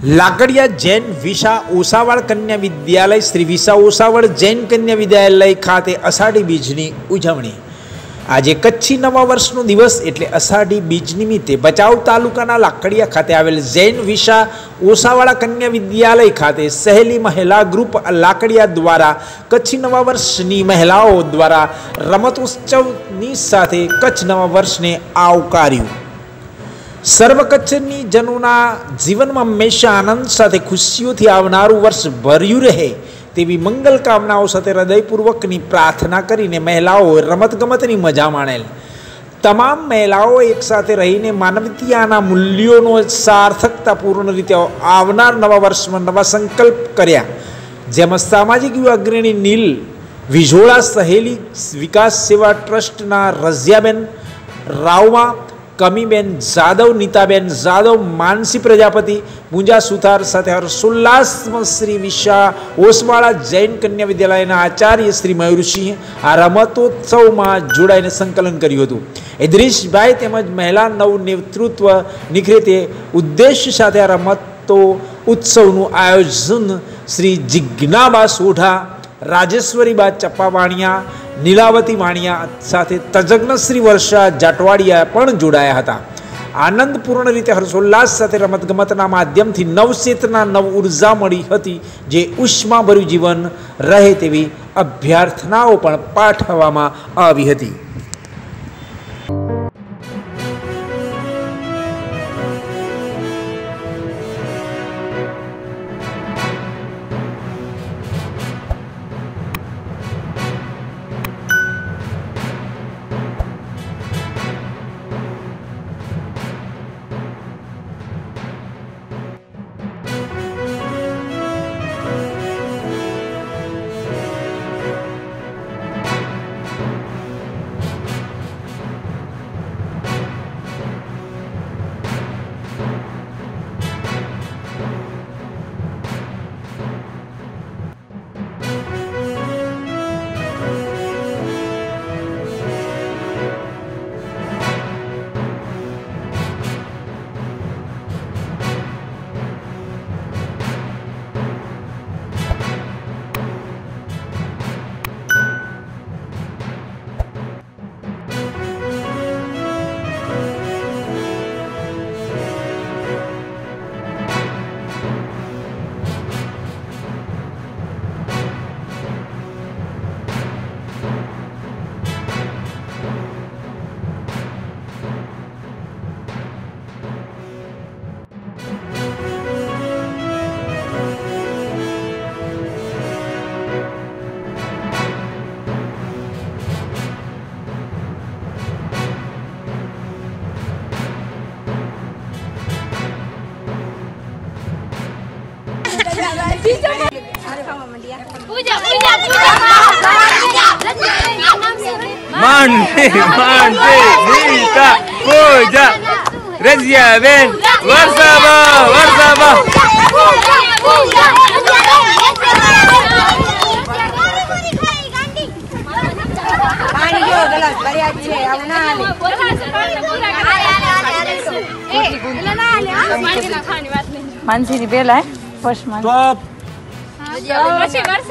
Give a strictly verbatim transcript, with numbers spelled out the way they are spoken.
लाकड़िया जैन विशा ओसावड़ कन्या विद्यालय श्री विशा ओसावड़ जैन कन्या विद्यालय खाते अषाढ़ी बीजनी उजवणी। आज कच्छी नवा वर्षनो दिवस एटले अषाढ़ी बीज निमित्ते भचाउ तालुकाना लाकड़िया खाते आवेल जैन विशा ओसावाड़ा कन्या विद्यालय खाते सहेली महिला ग्रुप लाकड़िया द्वारा कच्छी नवा वर्षनी महिलाओं द्वारा रमतोत्सवनी साथे कच्छ नवा वर्षने आवकार्यु। सर्व कच्छनी जनोना जीवन में हमेशा आनंद साथे खुशीओथी आवनारू वर्ष भर्यु रहे तेवी मंगल कामनाओं साथे हृदयपूर्वकनी प्रार्थना करीने महिलाओं रमत गमतनी मजा माणेल। तमाम महिलाओं एक साथे रहीने मानवीयताना मूल्योनो सार्थकतापूर्ण रीते आवनार नवा वर्ष में नवा संकल्प कर्या, जेमां सामाजिक युवा अग्रणी नील विझोड़ा सहेली विकास सेवा ट्रस्टना रजियाबेन रावमा, कमीबेन जादव, नीताबेन जादव, मानसी प्रजापति, पूजा सुथार साथे हर्षोल्लास श्री विशा ओसवाड़ा जैन कन्या विद्यालयना आचार्य श्री मयूरसिंह आ रमतोत्सव में जोड़ाईने संकलन कर्युं हतुं। इद्रीशभाई तेमज महिला नव नेतृत्व निखरे ते उद्देश्य साथे आ रमतो उत्सवनुं आयोजन श्री जिज्ञाबा सोढा, राजेश्वरी बा चप्पा वाणिया, नीलावती वाणिया साथे तजज्ञ श्री वर्षा जाटवाड़िया पण जोड़ाया हता। आनंदपूर्ण रीते हर्षोल्लास साथे रमतगमतना माध्यमथी नवचेतना नव ऊर्जा मळी हती, जे उष्माभर्યું जीवन रहे तेवी अभ्यर्थनाओ पण पाठववामां आवी हती। पूजा पूजा मानते मानते नीता पूजा रजियाबेन वर्षाबा वर्षाबा मानसी नी बेला है फर्स्ट मान टॉप